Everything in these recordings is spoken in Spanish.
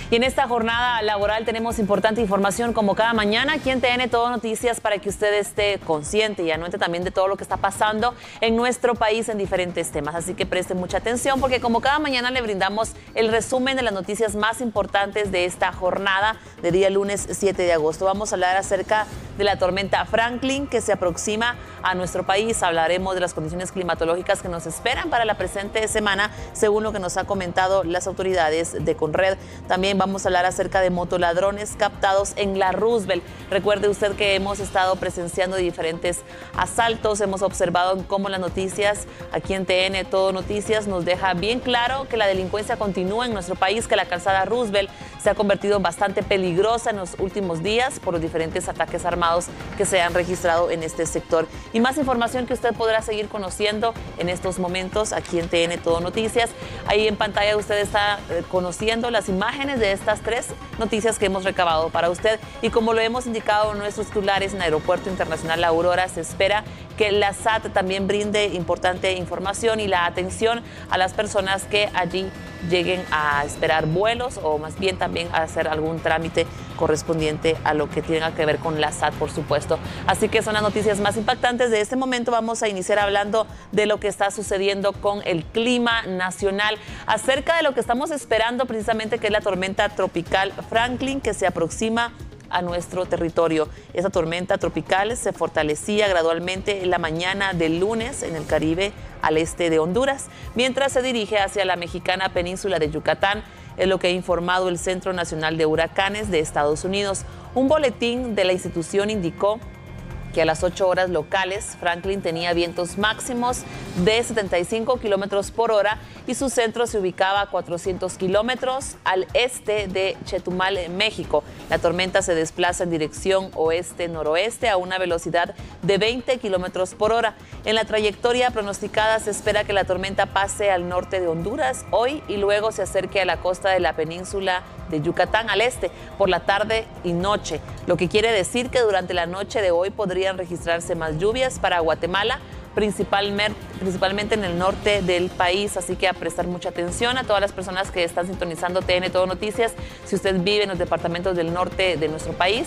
Y en esta jornada laboral tenemos importante información como cada mañana aquí en TN Todo Noticias para que usted esté consciente y anuente también de todo lo que está pasando en nuestro país en diferentes temas. Así que preste mucha atención porque como cada mañana le brindamos el resumen de las noticias más importantes de esta jornada de día lunes 7 de agosto. Vamos a hablar acerca de la tormenta Franklin que se aproxima a nuestro país. Hablaremos de las condiciones climatológicas que nos esperan para la presente semana, según lo que nos ha comentado las autoridades de Conred. También vamos a hablar acerca de motoladrones captados en la Roosevelt. Recuerde usted que hemos estado presenciando diferentes asaltos. Hemos observado cómo las noticias aquí en TN Todo Noticias nos deja bien claro que la delincuencia continúa en nuestro país, que la calzada Roosevelt se ha convertido bastante peligrosa en los últimos días por los diferentes ataques armados que se han registrado en este sector. Y más información que usted podrá seguir conociendo en estos momentos aquí en TN Todo Noticias. Ahí en pantalla usted está conociendo las imágenes de estas tres noticias que hemos recabado para usted. Y como lo hemos indicado en nuestros titulares en el Aeropuerto Internacional La Aurora, se espera que la SAT también brinde importante información y la atención a las personas que allí lleguen a esperar vuelos o más bien también a hacer algún trámite correspondiente a lo que tenga que ver con la SAT, por supuesto. Así que son las noticias más impactantes de este momento. Vamos a iniciar hablando de lo que está sucediendo con el clima nacional, acerca de lo que estamos esperando precisamente, que es la tormenta tropical Franklin que se aproxima a nuestro territorio. Esa tormenta tropical se fortalecía gradualmente en la mañana del lunes en el Caribe al este de Honduras, mientras se dirige hacia la mexicana península de Yucatán, es lo que ha informado el Centro Nacional de Huracanes de Estados Unidos. Un boletín de la institución indicó que a las 8 horas locales, Franklin tenía vientos máximos de 75 kilómetros por hora y su centro se ubicaba a 400 kilómetros al este de Chetumal, en México. La tormenta se desplaza en dirección oeste-noroeste a una velocidad de 20 kilómetros por hora. En la trayectoria pronosticada se espera que la tormenta pase al norte de Honduras hoy y luego se acerque a la costa de la península de Yucatán al este por la tarde y noche, lo que quiere decir que durante la noche de hoy podrían registrarse más lluvias para Guatemala, principalmente en el norte del país. Así que a prestar mucha atención a todas las personas que están sintonizando TN Todo Noticias. Si usted vive en los departamentos del norte de nuestro país,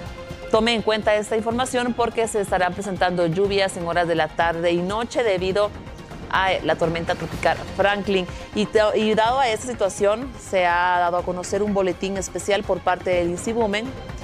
tome en cuenta esta información porque se estarán presentando lluvias en horas de la tarde y noche debido a la tormenta tropical Franklin. Y dado a esta situación, se ha dado a conocer un boletín especial por parte del INSIBUMEN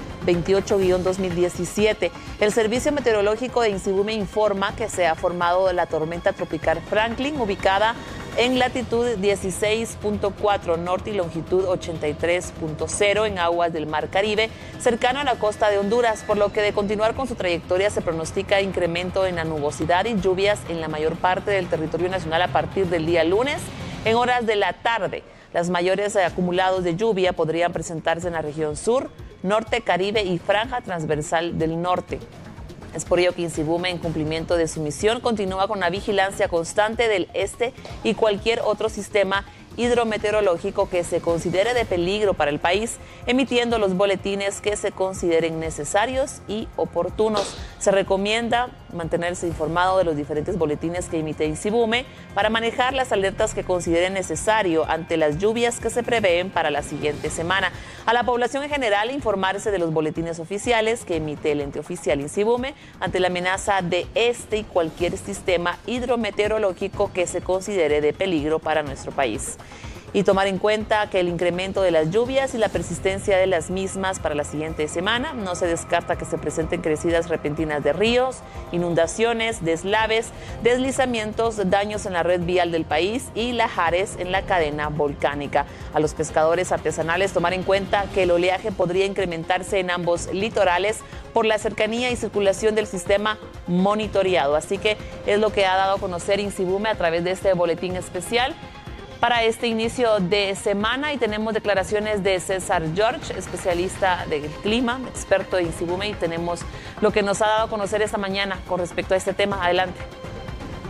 28-2017. El Servicio Meteorológico de INSIBUMEN informa que se ha formado la tormenta tropical Franklin, ubicada en latitud 16.4 norte y longitud 83.0 en aguas del Mar Caribe, cercano a la costa de Honduras, por lo que de continuar con su trayectoria se pronostica incremento en la nubosidad y lluvias en la mayor parte del territorio nacional a partir del día lunes en horas de la tarde. Las mayores acumulados de lluvia podrían presentarse en la región sur, norte, Caribe y franja transversal del norte. Es por ello que INSIBUMEN, en cumplimiento de su misión, continúa con la vigilancia constante del este y cualquier otro sistema hidrometeorológico que se considere de peligro para el país, emitiendo los boletines que se consideren necesarios y oportunos. Se recomienda mantenerse informado de los diferentes boletines que emite INSIBUMEN para manejar las alertas que considere necesario ante las lluvias que se prevén para la siguiente semana. A la población en general, informarse de los boletines oficiales que emite el ente oficial INSIBUMEN ante la amenaza de este y cualquier sistema hidrometeorológico que se considere de peligro para nuestro país. Y tomar en cuenta que el incremento de las lluvias y la persistencia de las mismas para la siguiente semana, no se descarta que se presenten crecidas repentinas de ríos, inundaciones, deslaves, deslizamientos, daños en la red vial del país y lahares en la cadena volcánica. A los pescadores artesanales tomar en cuenta que el oleaje podría incrementarse en ambos litorales por la cercanía y circulación del sistema monitoreado. Así que es lo que ha dado a conocer INSIBUMEN a través de este boletín especial para este inicio de semana. Y tenemos declaraciones de César George, especialista del clima, experto de INSIBUMEN, y tenemos lo que nos ha dado a conocer esta mañana con respecto a este tema. Adelante.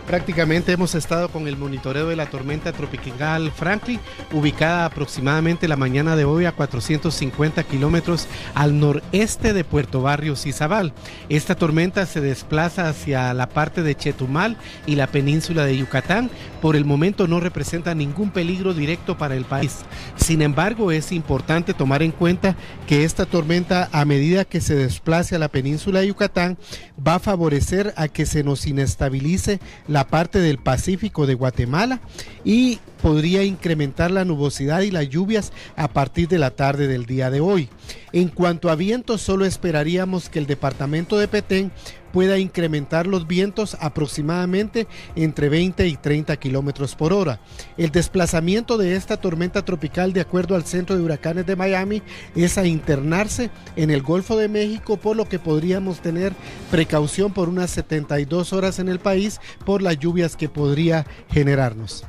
Prácticamente hemos estado con el monitoreo de la tormenta tropical Franklin, ubicada aproximadamente la mañana de hoy a 450 kilómetros al noreste de Puerto Barrios y Izabal. Esta tormenta se desplaza hacia la parte de Chetumal y la península de Yucatán. Por el momento no representa ningún peligro directo para el país. Sin embargo, es importante tomar en cuenta que esta tormenta, a medida que se desplace a la península de Yucatán, va a favorecer a que se nos inestabilice la parte del Pacífico de Guatemala y podría incrementar la nubosidad y las lluvias a partir de la tarde del día de hoy. En cuanto a vientos, solo esperaríamos que el departamento de Petén pueda incrementar los vientos aproximadamente entre 20 y 30 kilómetros por hora. El desplazamiento de esta tormenta tropical, de acuerdo al Centro de Huracanes de Miami, es a internarse en el Golfo de México, por lo que podríamos tener precaución por unas 72 horas en el país por las lluvias que podría generarnos.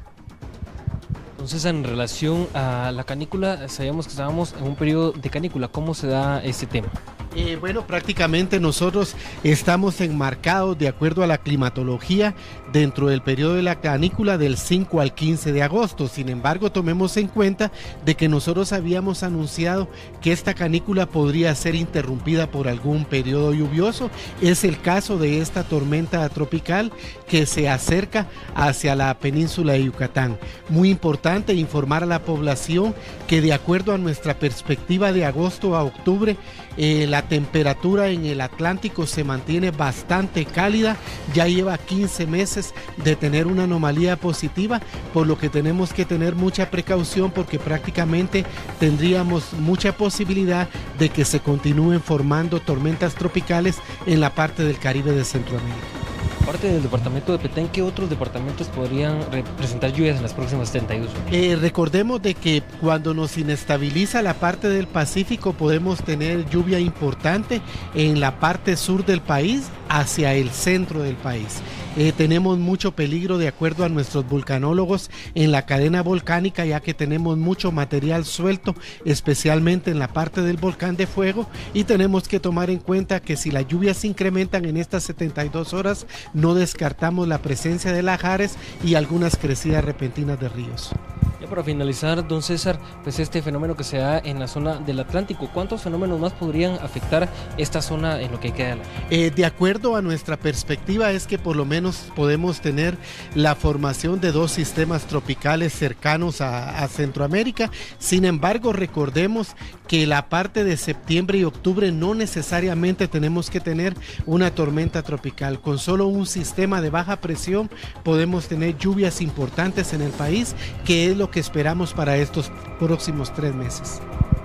Entonces, en relación a la canícula, sabíamos que estábamos en un periodo de canícula. ¿Cómo se da este tema? Bueno, prácticamente nosotros estamos enmarcados de acuerdo a la climatología dentro del periodo de la canícula del 5 al 15 de agosto. Sin embargo, tomemos en cuenta de que nosotros habíamos anunciado que esta canícula podría ser interrumpida por algún periodo lluvioso. Es el caso de esta tormenta tropical que se acerca hacia la península de Yucatán. Muy importante informar a la población que, de acuerdo a nuestra perspectiva de agosto a octubre, la temperatura en el Atlántico se mantiene bastante cálida. Ya lleva 15 meses de tener una anomalía positiva, por lo que tenemos que tener mucha precaución, porque prácticamente tendríamos mucha posibilidad de que se continúen formando tormentas tropicales en la parte del Caribe de Centroamérica. Aparte del departamento de Petén, ¿qué otros departamentos podrían presentar lluvias en las próximas 72 horas? Recordemos de que cuando nos inestabiliza la parte del Pacífico, podemos tener lluvia importante en la parte sur del país hacia el centro del país. Tenemos mucho peligro, de acuerdo a nuestros vulcanólogos, en la cadena volcánica, ya que tenemos mucho material suelto, especialmente en la parte del volcán de fuego, y tenemos que tomar en cuenta que si las lluvias se incrementan en estas 72 horas, no descartamos la presencia de lahares y algunas crecidas repentinas de ríos. Ya para finalizar, don César, pues este fenómeno que se da en la zona del Atlántico, ¿cuántos fenómenos más podrían afectar esta zona en lo que queda? De acuerdo a nuestra perspectiva, es que por lo menos podemos tener la formación de 2 sistemas tropicales cercanos a Centroamérica. Sin embargo, recordemos que la parte de septiembre y octubre no necesariamente tenemos que tener una tormenta tropical. Con solo un sistema de baja presión podemos tener lluvias importantes en el país, que es lo que esperamos para estos próximos 3 meses.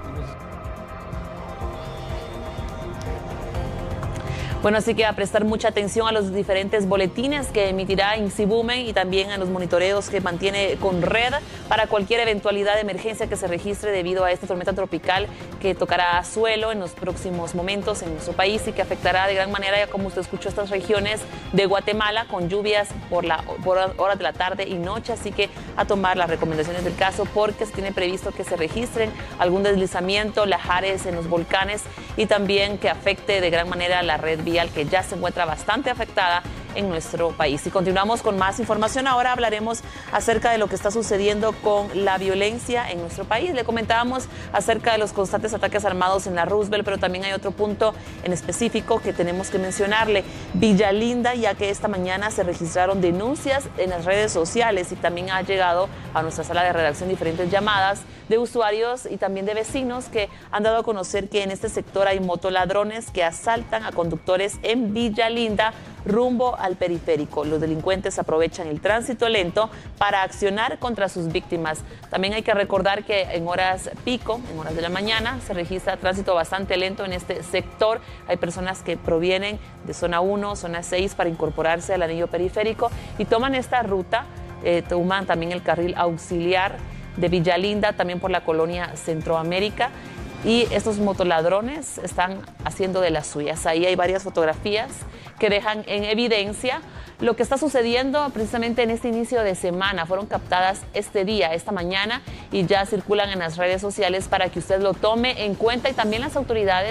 Bueno, así que a prestar mucha atención a los diferentes boletines que emitirá INSIBUMEN y también a los monitoreos que mantiene CONRED para cualquier eventualidad de emergencia que se registre debido a esta tormenta tropical que tocará suelo en los próximos momentos en nuestro país y que afectará de gran manera, ya como usted escuchó, estas regiones de Guatemala con lluvias por horas de la tarde y noche. Así que a tomar las recomendaciones del caso, porque se tiene previsto que se registren algún deslizamiento, lahares en los volcanes y también que afecte de gran manera la red vial, que ya se encuentra bastante afectada en nuestro país. Y continuamos con más información. Ahora hablaremos acerca de lo que está sucediendo con la violencia en nuestro país. Le comentábamos acerca de los constantes ataques armados en la Roosevelt, pero también hay otro punto en específico que tenemos que mencionarle: Villa Linda, ya que esta mañana se registraron denuncias en las redes sociales y también ha llegado a nuestra sala de redacción diferentes llamadas de usuarios y también de vecinos que han dado a conocer que en este sector hay motoladrones que asaltan a conductores en Villa Linda rumbo al periférico. Los delincuentes aprovechan el tránsito lento para accionar contra sus víctimas. También hay que recordar que en horas pico, en horas de la mañana, se registra tránsito bastante lento en este sector. Hay personas que provienen de zona 1, zona 6 para incorporarse al anillo periférico y toman esta ruta, toman también el carril auxiliar de Villa Linda, también por la colonia Centroamérica. Y estos motoladrones están haciendo de las suyas. Ahí hay varias fotografías que dejan en evidencia lo que está sucediendo precisamente en este inicio de semana. Fueron captadas este día, esta mañana, y ya circulan en las redes sociales para que usted lo tome en cuenta y también las autoridades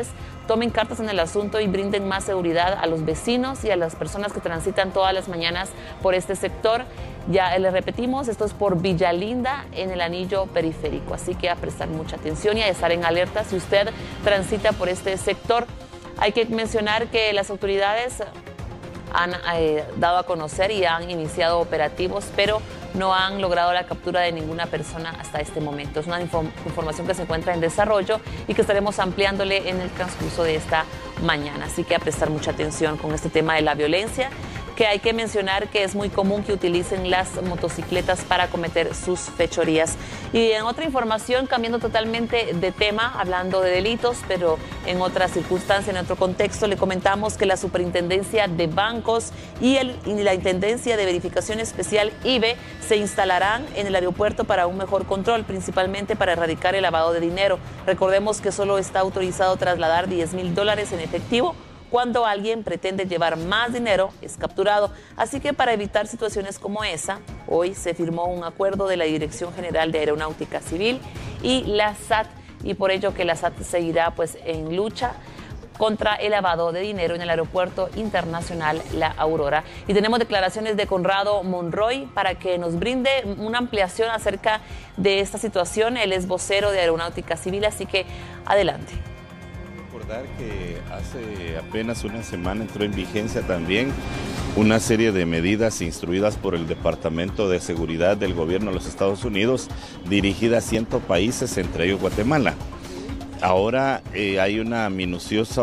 tomen cartas en el asunto y brinden más seguridad a los vecinos y a las personas que transitan todas las mañanas por este sector. Ya les repetimos, esto es por Villalinda en el anillo periférico, así que a prestar mucha atención y a estar en alerta si usted transita por este sector. Hay que mencionar que las autoridades han dado a conocer y han iniciado operativos, pero no han logrado la captura de ninguna persona hasta este momento. Es una información que se encuentra en desarrollo y que estaremos ampliándole en el transcurso de esta mañana. Así que a prestar mucha atención con este tema de la violencia, que hay que mencionar que es muy común que utilicen las motocicletas para cometer sus fechorías. Y en otra información, cambiando totalmente de tema, hablando de delitos, pero en otra circunstancia, en otro contexto, le comentamos que la Superintendencia de Bancos y la Intendencia de Verificación Especial IBE se instalarán en el aeropuerto para un mejor control, principalmente para erradicar el lavado de dinero. Recordemos que solo está autorizado trasladar $10,000 en efectivo. Cuando alguien pretende llevar más dinero, es capturado. Así que para evitar situaciones como esa, hoy se firmó un acuerdo de la Dirección General de Aeronáutica Civil y la SAT, y por ello que la SAT seguirá pues en lucha contra el lavado de dinero en el Aeropuerto Internacional La Aurora. Y tenemos declaraciones de Conrado Monroy para que nos brinde una ampliación acerca de esta situación. Él es vocero de Aeronáutica Civil, así que adelante. Recordar que hace apenas una semana entró en vigencia también una serie de medidas instruidas por el Departamento de Seguridad del Gobierno de los Estados Unidos dirigidas a 100 países, entre ellos Guatemala. Ahora hay una minuciosa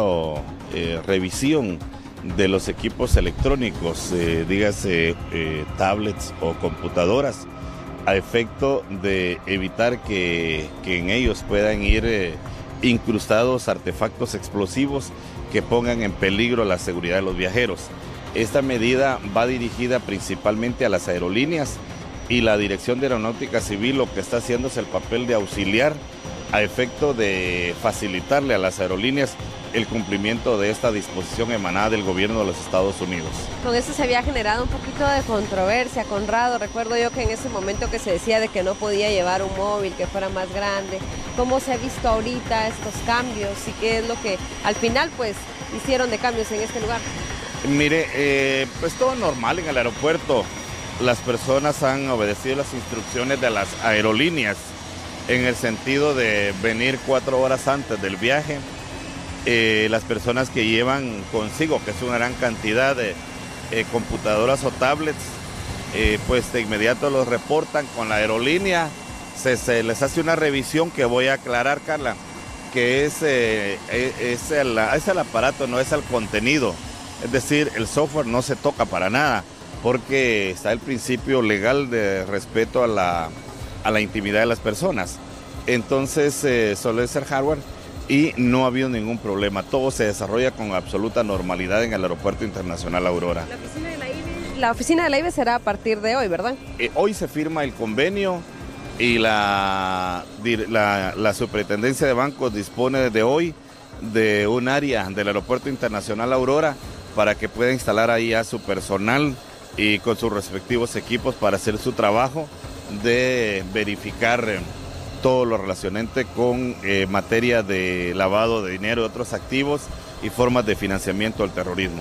revisión de los equipos electrónicos, dígase tablets o computadoras, a efecto de evitar que en ellos puedan ir incrustados artefactos explosivos que pongan en peligro la seguridad de los viajeros. Esta medida va dirigida principalmente a las aerolíneas y la Dirección de Aeronáutica Civil lo que está haciendo es el papel de auxiliar a efecto de facilitarle a las aerolíneas el cumplimiento de esta disposición emanada del gobierno de los Estados Unidos. Con eso se había generado un poquito de controversia, Conrado. Recuerdo yo que en ese momento que se decía de que no podía llevar un móvil que fuera más grande. ¿Cómo se ha visto ahorita estos cambios y qué es lo que al final pues hicieron de cambios en este lugar? Mire, pues todo normal en el aeropuerto. Las personas han obedecido las instrucciones de las aerolíneas en el sentido de venir 4 horas antes del viaje. Las personas que llevan consigo, que es una gran cantidad de computadoras o tablets, pues de inmediato los reportan con la aerolínea. Se les hace una revisión que voy a aclarar, Carla, que es el aparato, no es el contenido. Es decir, el software no se toca para nada, porque está el principio legal de respeto a la intimidad de las personas. Entonces, solo es el hardware y no ha habido ningún problema. Todo se desarrolla con absoluta normalidad en el Aeropuerto Internacional Aurora. La oficina de la IBE será a partir de hoy, ¿verdad? Hoy se firma el convenio y la Superintendencia de Bancos dispone desde hoy de un área del Aeropuerto Internacional Aurora para que pueda instalar ahí a su personal y con sus respectivos equipos para hacer su trabajo de verificar todo lo relacionante con materia de lavado de dinero y otros activos y formas de financiamiento del terrorismo.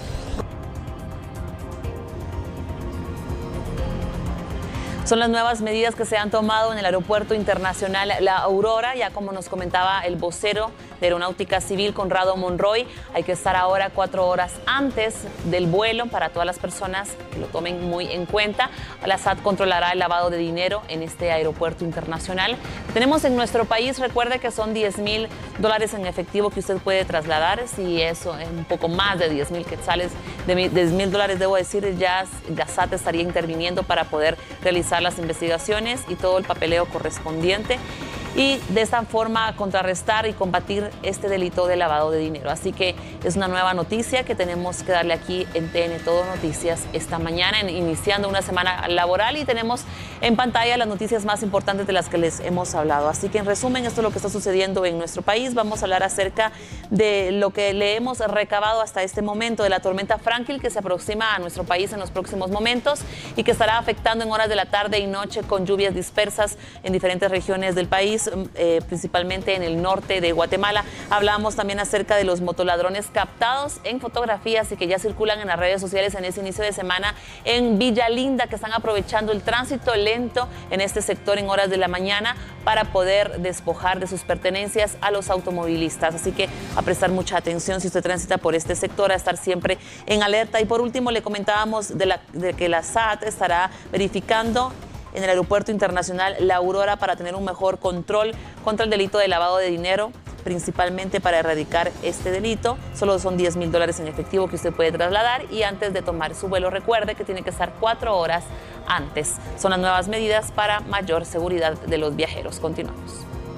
Son las nuevas medidas que se han tomado en el Aeropuerto Internacional La Aurora. Ya como nos comentaba el vocero de Aeronáutica Civil, Conrado Monroy, hay que estar ahora 4 horas antes del vuelo para todas las personas que lo tomen muy en cuenta. La SAT controlará el lavado de dinero en este aeropuerto internacional. Tenemos en nuestro país, recuerde que son $10,000 en efectivo que usted puede trasladar. Si eso es un poco más de 10,000 quetzales, de $10,000, debo decir, ya la SAT estaría interviniendo para poder realizar las investigaciones y todo el papeleo correspondiente y de esta forma contrarrestar y combatir este delito de lavado de dinero. Así que es una nueva noticia que tenemos que darle aquí en TN Todo Noticias esta mañana, iniciando una semana laboral, y tenemos en pantalla las noticias más importantes de las que les hemos hablado. Así que en resumen, esto es lo que está sucediendo en nuestro país. Vamos a hablar acerca de lo que le hemos recabado hasta este momento de la tormenta Franklin, que se aproxima a nuestro país en los próximos momentos y que estará afectando en horas de la tarde y noche con lluvias dispersas en diferentes regiones del país. es principalmente en el norte de Guatemala. Hablamos también acerca de los motoladrones captados en fotografías y que ya circulan en las redes sociales en ese inicio de semana en Villa Linda, que están aprovechando el tránsito lento en este sector en horas de la mañana para poder despojar de sus pertenencias a los automovilistas. Así que a prestar mucha atención si usted transita por este sector, a estar siempre en alerta. Y por último, le comentábamos de que la SAT estará verificando en el Aeropuerto Internacional La Aurora para tener un mejor control contra el delito de lavado de dinero, principalmente para erradicar este delito. Solo son $10,000 en efectivo que usted puede trasladar, y antes de tomar su vuelo recuerde que tiene que estar 4 horas antes. Son las nuevas medidas para mayor seguridad de los viajeros. Continuamos.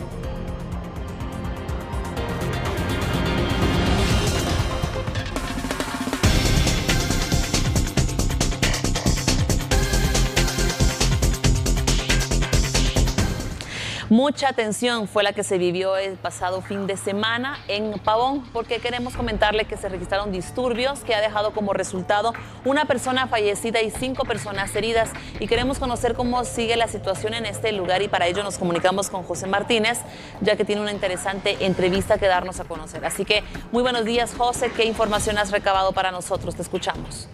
Mucha tensión fue la que se vivió el pasado fin de semana en Pavón, porque queremos comentarle que se registraron disturbios que ha dejado como resultado una persona fallecida y 5 personas heridas. Y queremos conocer cómo sigue la situación en este lugar, y para ello nos comunicamos con José Martínez, ya que tiene una interesante entrevista que darnos a conocer. Así que muy buenos días, José. ¿Qué información has recabado para nosotros? Te escuchamos.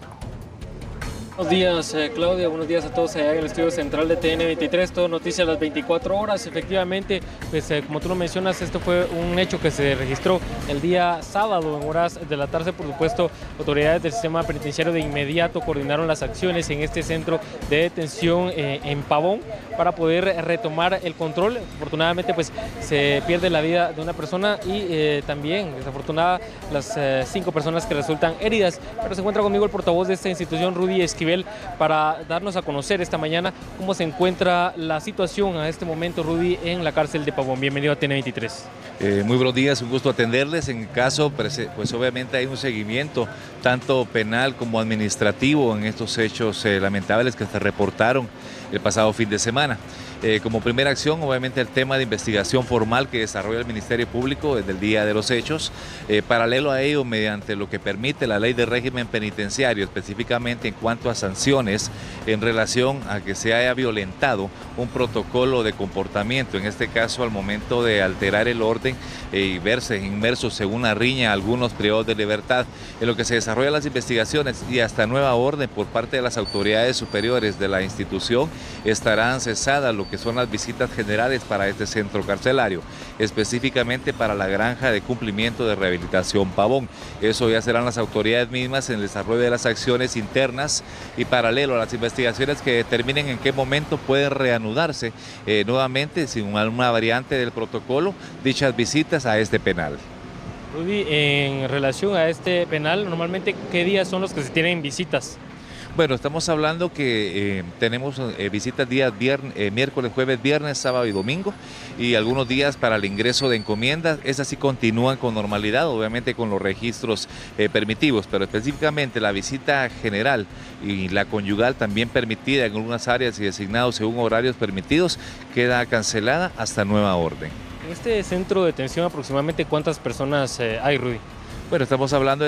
Buenos días, Claudia. Buenos días a todos allá en el estudio central de TN23, todo noticias a las 24 horas. Efectivamente, pues como tú lo mencionas, esto fue un hecho que se registró el día sábado en horas de la tarde. Por supuesto, autoridades del sistema penitenciario de inmediato coordinaron las acciones en este centro de detención en Pavón para poder retomar el control. Afortunadamente, pues se pierde la vida de una persona y también, desafortunada, las 5 personas que resultan heridas. Pero se encuentra conmigo el portavoz de esta institución, Rudy Esquivel, para darnos a conocer esta mañana cómo se encuentra la situación a este momento, Rudy, en la cárcel de Pavón. Bienvenido a TN23. Muy buenos días, un gusto atenderles. En el caso, pues obviamente hay un seguimiento tanto penal como administrativo en estos hechos lamentables que se reportaron el pasado fin de semana. Como primera acción, obviamente, el tema de investigación formal que desarrolla el Ministerio Público desde el día de los hechos. Paralelo a ello, mediante lo que permite la ley de régimen penitenciario, específicamente en cuanto a sanciones en relación a que se haya violentado un protocolo de comportamiento, en este caso al momento de alterar el orden y verse inmersos en una riña algunos privados de libertad. En lo que se desarrollan las investigaciones y hasta nueva orden por parte de las autoridades superiores de la institución, estarán cesadas lo que son las visitas generales para este centro carcelario, específicamente para la granja de cumplimiento de rehabilitación Pavón. Eso ya serán las autoridades mismas en el desarrollo de las acciones internas y paralelo a las investigaciones que determinen en qué momento pueden reanudarse nuevamente, sin una variante del protocolo, dichas visitas a este penal. Rudy, en relación a este penal, normalmente, ¿qué días son los que se tienen visitas? Bueno, estamos hablando que tenemos visitas días miércoles, jueves, viernes, sábado y domingo, y algunos días para el ingreso de encomiendas. Esas sí continúan con normalidad, obviamente con los registros permitidos, pero específicamente la visita general y la conyugal, también permitida en algunas áreas y designados según horarios permitidos, queda cancelada hasta nueva orden. En este centro de detención, aproximadamente, ¿cuántas personas hay, Rudy? Bueno, estamos hablando de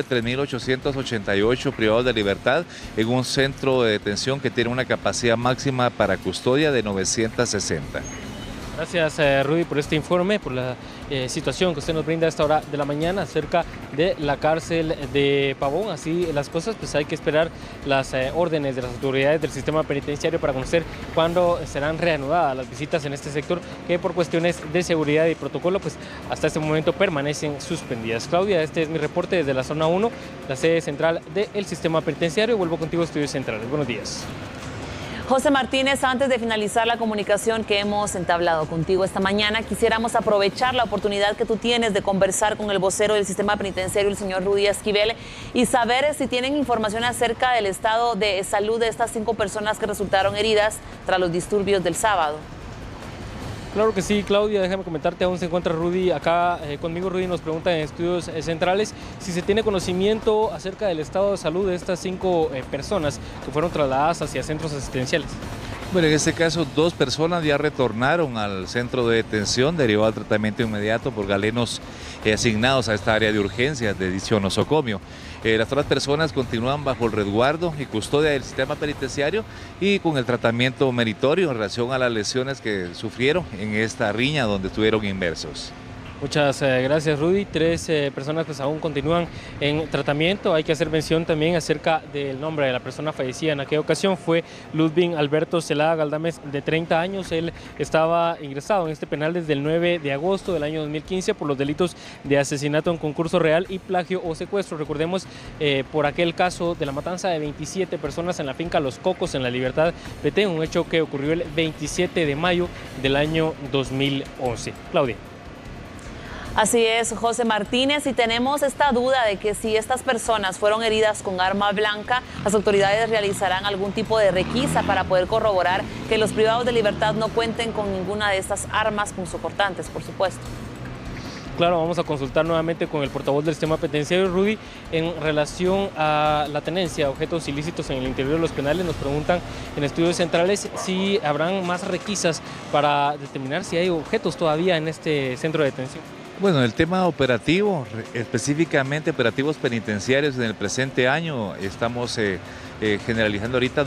3.888 privados de libertad en un centro de detención que tiene una capacidad máxima para custodia de 960. Gracias, Rudy, por este informe, por la situación que usted nos brinda a esta hora de la mañana acerca de la cárcel de Pavón. Así las cosas, pues hay que esperar las órdenes de las autoridades del sistema penitenciario para conocer cuándo serán reanudadas las visitas en este sector, que por cuestiones de seguridad y protocolo, pues hasta este momento permanecen suspendidas. Claudia, este es mi reporte desde la zona 1, la sede central del sistema penitenciario. Vuelvo contigo a Estudios Centrales. Buenos días. José Martínez, antes de finalizar la comunicación que hemos entablado contigo esta mañana, quisiéramos aprovechar la oportunidad que tú tienes de conversar con el vocero del sistema penitenciario, el señor Rudy Esquivel, y saber si tienen información acerca del estado de salud de estas 5 personas que resultaron heridas tras los disturbios del sábado. Claro que sí, Claudia, déjame comentarte, aún se encuentra Rudy acá conmigo. Rudy nos pregunta en Estudios Centrales si se tiene conocimiento acerca del estado de salud de estas 5 personas que fueron trasladadas hacia centros asistenciales. Bueno, en este caso 2 personas ya retornaron al centro de detención derivado al tratamiento inmediato por galenos asignados a esta área de urgencias de dicho nosocomio. Las otras personas continúan bajo el resguardo y custodia del sistema penitenciario y con el tratamiento meritorio en relación a las lesiones que sufrieron en esta riña donde estuvieron inmersos. Muchas gracias, Rudy. 3 personas pues aún continúan en tratamiento. Hay que hacer mención también acerca del nombre de la persona fallecida. En aquella ocasión fue Ludwig Alberto Celada Galdames, de 30 años. Él estaba ingresado en este penal desde el 9 de agosto del año 2015 por los delitos de asesinato en concurso real y plagio o secuestro. Recordemos por aquel caso de la matanza de 27 personas en la finca Los Cocos en La Libertad, Petén, un hecho que ocurrió el 27 de mayo del año 2011. Claudia. Así es, José Martínez, y tenemos esta duda de que si estas personas fueron heridas con arma blanca, las autoridades realizarán algún tipo de requisa para poder corroborar que los privados de libertad no cuenten con ninguna de estas armas punzocortantes, por supuesto. Claro, vamos a consultar nuevamente con el portavoz del sistema penitenciario, Rudy, en relación a la tenencia de objetos ilícitos en el interior de los penales. Nos preguntan en estudios centrales si habrán más requisas para determinar si hay objetos todavía en este centro de detención. Bueno, el tema operativo, específicamente operativos penitenciarios en el presente año, estamos generalizando ahorita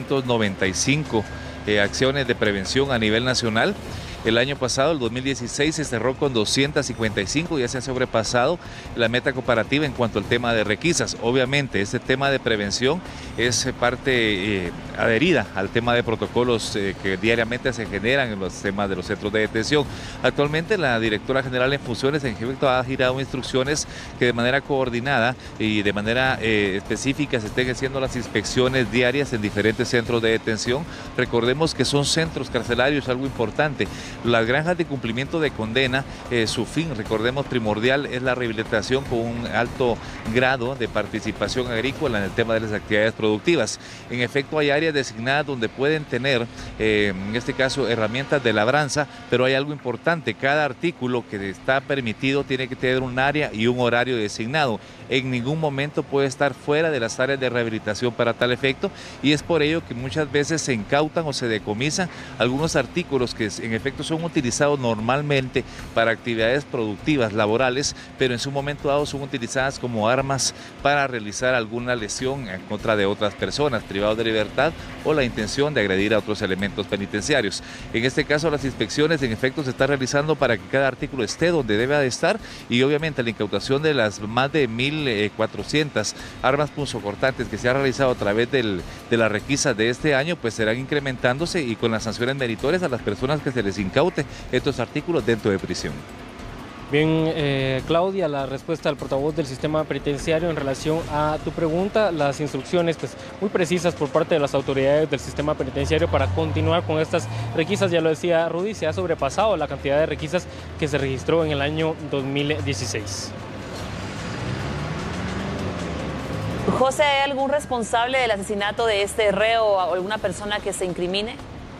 295 acciones de prevención a nivel nacional. El año pasado, el 2016, se cerró con 255, ya se ha sobrepasado la meta comparativa en cuanto al tema de requisas. Obviamente, este tema de prevención es parte adherida al tema de protocolos que diariamente se generan en los temas de los centros de detención. Actualmente, la directora general en funciones, en efecto, ha girado instrucciones que de manera coordinada y de manera específica se estén haciendo las inspecciones diarias en diferentes centros de detención. Recordemos que son centros carcelarios, algo importante. Las granjas de cumplimiento de condena, su fin, recordemos, primordial es la rehabilitación con un alto grado de participación agrícola en el tema de las actividades productivas. En efecto, hay áreas designadas donde pueden tener, en este caso, herramientas de labranza, pero hay algo importante: cada artículo que está permitido tiene que tener un área y un horario designado. En ningún momento puede estar fuera de las áreas de rehabilitación para tal efecto, y es por ello que muchas veces se incautan o se decomisan algunos artículos que en efecto son utilizados normalmente para actividades productivas, laborales, pero en su momento dado son utilizadas como armas para realizar alguna lesión en contra de otras personas, privados de libertad, o la intención de agredir a otros elementos penitenciarios. En este caso, las inspecciones en efecto se están realizando para que cada artículo esté donde debe de estar, y obviamente la incautación de las más de 1.400 armas punzocortantes que se ha realizado a través de la requisa de este año, pues serán incrementándose, y con las sanciones meritorias a las personas que se les incaute estos artículos dentro de prisión. Bien, Claudia, la respuesta del portavoz del sistema penitenciario en relación a tu pregunta, las instrucciones pues muy precisas por parte de las autoridades del sistema penitenciario para continuar con estas requisas. Ya lo decía Rudy, se ha sobrepasado la cantidad de requisas que se registró en el año 2016. José, ¿hay algún responsable del asesinato de este reo o alguna persona que se incrimine?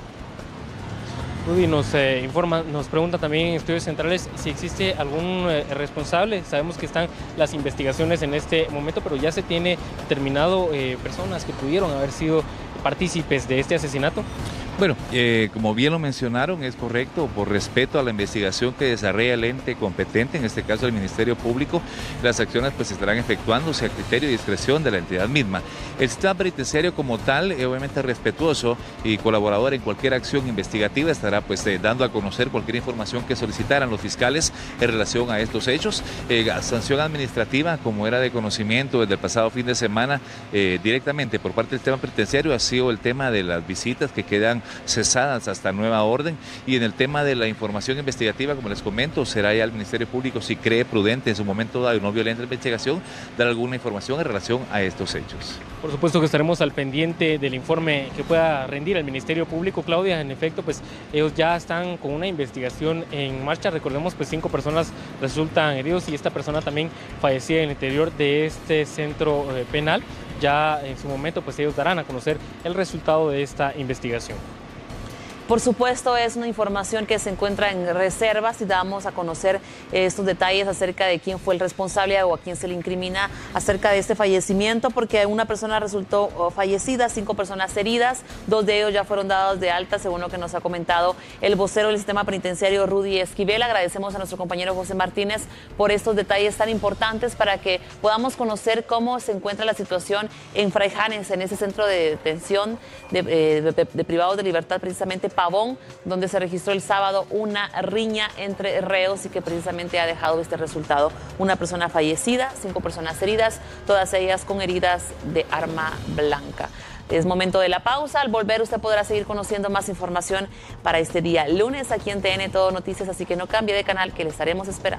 Rudy nos pregunta también en estudios centrales si existe algún responsable. Sabemos que están las investigaciones en este momento, pero ya se tiene determinado personas que pudieron haber sido partícipes de este asesinato. Bueno, como bien lo mencionaron, es correcto, por respeto a la investigación que desarrolla el ente competente, en este caso el Ministerio Público, las acciones pues estarán efectuándose a criterio y discreción de la entidad misma. El sistema penitenciario como tal, obviamente respetuoso y colaborador en cualquier acción investigativa, estará pues dando a conocer cualquier información que solicitaran los fiscales en relación a estos hechos. Sanción administrativa, como era de conocimiento desde el pasado fin de semana, directamente por parte del sistema penitenciario, ha sido el tema de las visitas que quedan cesadas hasta nueva orden, y en el tema de la información investigativa, como les comento, será ya el Ministerio Público, si cree prudente en su momento dado y no violenta la investigación, dar alguna información en relación a estos hechos. Por supuesto que estaremos al pendiente del informe que pueda rendir el Ministerio Público, Claudia. En efecto, pues ellos ya están con una investigación en marcha. Recordemos, pues 5 personas resultan heridos y esta persona también fallecía en el interior de este centro penal. Ya en su momento, pues ellos darán a conocer el resultado de esta investigación. Por supuesto, es una información que se encuentra en reservas y damos a conocer estos detalles acerca de quién fue el responsable o a quién se le incrimina acerca de este fallecimiento, porque una persona resultó fallecida, 5 personas heridas, 2 de ellos ya fueron dados de alta, según lo que nos ha comentado el vocero del sistema penitenciario, Rudy Esquivel. Agradecemos a nuestro compañero José Martínez por estos detalles tan importantes para que podamos conocer cómo se encuentra la situación en Fraijanes, en ese centro de detención de privados de libertad, precisamente Pavón, donde se registró el sábado una riña entre reos y que precisamente ha dejado este resultado. Una persona fallecida, 5 personas heridas, todas ellas con heridas de arma blanca. Es momento de la pausa. Al volver usted podrá seguir conociendo más información para este día lunes aquí en TN Todo Noticias, así que no cambie de canal, que le estaremos esperando.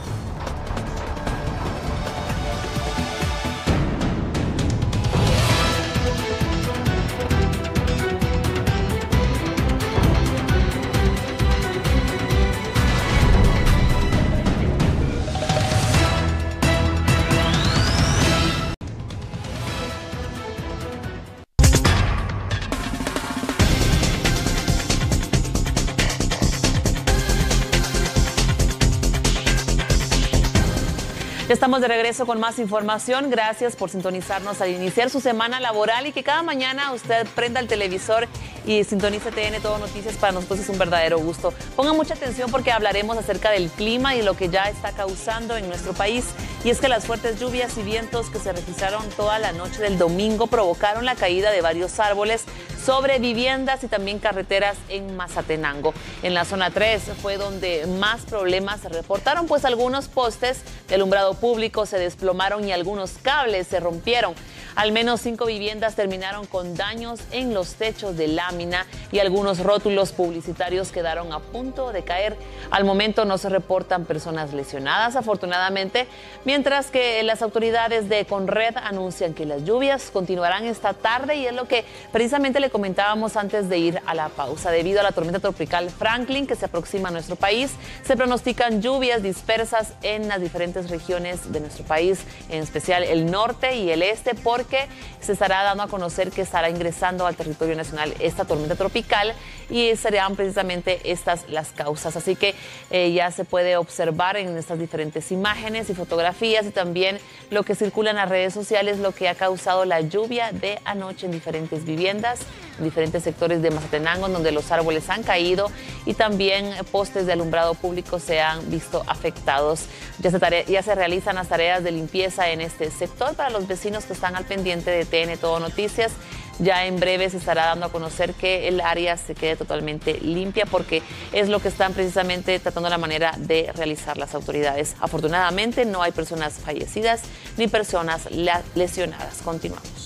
Estamos de regreso con más información. Gracias por sintonizarnos al iniciar su semana laboral y que cada mañana usted prenda el televisor y sintonice TN Todo Noticias. Para nosotros es un verdadero gusto. Pongan mucha atención porque hablaremos acerca del clima y lo que ya está causando en nuestro país. Y es que las fuertes lluvias y vientos que se registraron toda la noche del domingo provocaron la caída de varios árboles sobre viviendas y también carreteras en Mazatenango. En la zona 3 fue donde más problemas se reportaron, pues algunos postes de alumbrado público se desplomaron y algunos cables se rompieron. Al menos 5 viviendas terminaron con daños en los techos de lámina y algunos rótulos publicitarios quedaron a punto de caer. Al momento no se reportan personas lesionadas, afortunadamente, mientras que las autoridades de Conred anuncian que las lluvias continuarán esta tarde y es lo que precisamente le comentábamos antes de ir a la pausa. Debido a la tormenta tropical Franklin que se aproxima a nuestro país, se pronostican lluvias dispersas en las diferentes regiones de nuestro país, en especial el norte y el este, porque se estará dando a conocer que estará ingresando al territorio nacional esta tormenta tropical y serán precisamente estas las causas. Así que ya se puede observar en estas diferentes imágenes y fotografías y también lo que circula en las redes sociales, lo que ha causado la lluvia de anoche en diferentes viviendas, en diferentes sectores de Mazatenango, donde los árboles han caído y también postes de alumbrado público se han visto afectados. Ya se realizan las tareas de limpieza en este sector para los vecinos que están al pendiente de TN Todo Noticias. Ya en breve se estará dando a conocer que el área se quede totalmente limpia porque es lo que están precisamente tratando la manera de realizar las autoridades. Afortunadamente no hay personas fallecidas ni personas lesionadas. Continuamos.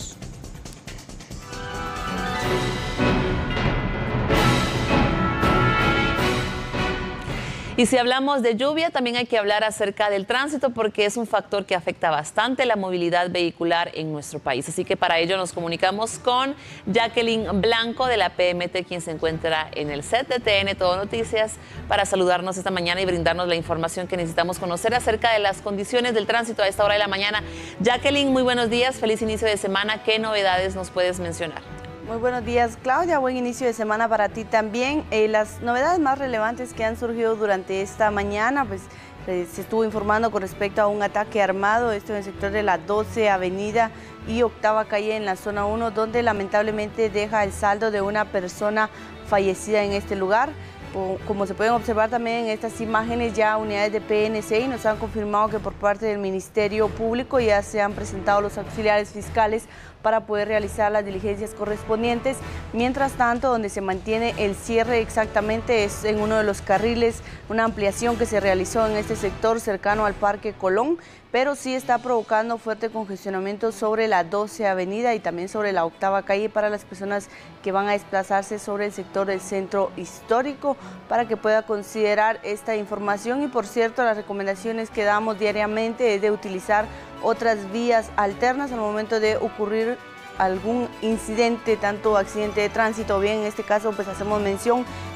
Y si hablamos de lluvia, también hay que hablar acerca del tránsito porque es un factor que afecta bastante la movilidad vehicular en nuestro país. Así que para ello nos comunicamos con Jacqueline Blanco de la PMT, quien se encuentra en el set de TN Todo Noticias para saludarnos esta mañana y brindarnos la información que necesitamos conocer acerca de las condiciones del tránsito a esta hora de la mañana. Jacqueline, muy buenos días, feliz inicio de semana. ¿Qué novedades nos puedes mencionar? Muy buenos días, Claudia. Buen inicio de semana para ti también. Las novedades más relevantes que han surgido durante esta mañana, pues se estuvo informando con respecto a un ataque armado, esto en el sector de la 12 Avenida y Octava Calle en la zona 1, donde lamentablemente deja el saldo de una persona fallecida en este lugar. Como se pueden observar también en estas imágenes, ya unidades de PNCI nos han confirmado que por parte del Ministerio Público ya se han presentado los auxiliares fiscales para poder realizar las diligencias correspondientes. Mientras tanto, donde se mantiene el cierre exactamente es en uno de los carriles, una ampliación que se realizó en este sector cercano al Parque Colón, pero sí está provocando fuerte congestionamiento sobre la 12 Avenida y también sobre la Octava Calle para las personas que van a desplazarse sobre el sector del centro histórico, para que pueda considerar esta información. Y por cierto, las recomendaciones que damos diariamente es de utilizar otras vías alternas al momento de ocurrir algún incidente, tanto accidente de tránsito o bien en este caso pues hacemos mención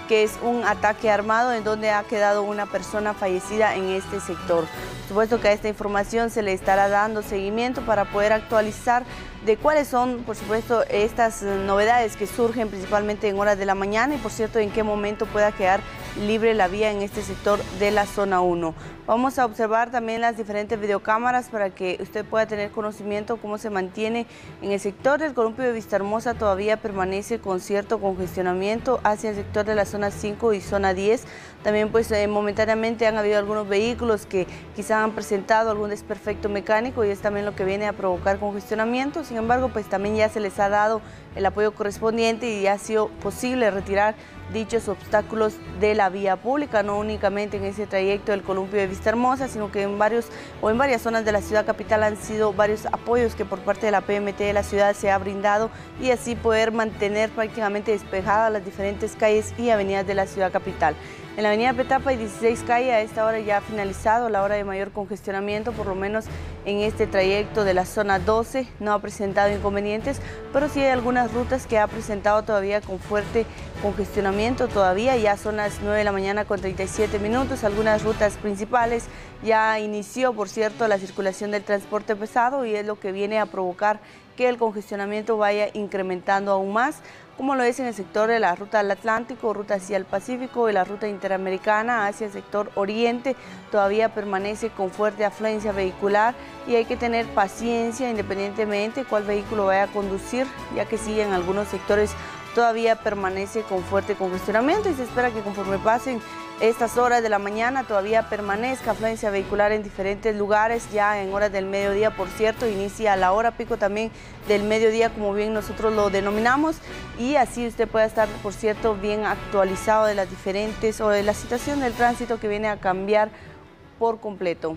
que es un ataque armado en donde ha quedado una persona fallecida en este sector. Por supuesto que a esta información se le estará dando seguimiento para poder actualizar de cuáles son, por supuesto, estas novedades que surgen principalmente en horas de la mañana y, por cierto, en qué momento pueda quedar libre la vía en este sector de la zona 1. Vamos a observar también las diferentes videocámaras para que usted pueda tener conocimiento cómo se mantiene en el sector del columpio de Vistahermosa. Todavía permanece con cierto congestionamiento hacia el sector de la zona 5 y zona 10. También pues momentáneamente han habido algunos vehículos que quizá han presentado algún desperfecto mecánico y es también lo que viene a provocar congestionamiento. Sin embargo, pues también ya se les ha dado el apoyo correspondiente y ya ha sido posible retirar dichos obstáculos de la vía pública, no únicamente en ese trayecto del columpio de Vistahermosa, sino que en varias zonas de la ciudad capital han sido varios apoyos que por parte de la PMT de la ciudad se ha brindado y así poder mantener prácticamente despejadas las diferentes calles y avenidas de la ciudad capital. En la avenida Petapa y 16 calle a esta hora ya ha finalizado la hora de mayor congestionamiento, por lo menos en este trayecto de la zona 12 no ha presentado inconvenientes, pero sí hay algunas rutas que ha presentado todavía con fuerte congestionamiento. Todavía ya son las 9 de la mañana con 37 minutos, algunas rutas principales ya inició, por cierto, la circulación del transporte pesado y es lo que viene a provocar que el congestionamiento vaya incrementando aún más, como lo es en el sector de la ruta del Atlántico, ruta hacia el Pacífico y la ruta interamericana hacia el sector oriente. Todavía permanece con fuerte afluencia vehicular y hay que tener paciencia independientemente cuál vehículo vaya a conducir, ya que sí en algunos sectores todavía permanece con fuerte congestionamiento y se espera que conforme pasen estas horas de la mañana todavía permanezca afluencia vehicular en diferentes lugares. Ya en horas del mediodía, por cierto, inicia la hora pico también del mediodía, como bien nosotros lo denominamos, y así usted pueda estar, por cierto, bien actualizado de las diferentes o de la situación del tránsito que viene a cambiar por completo.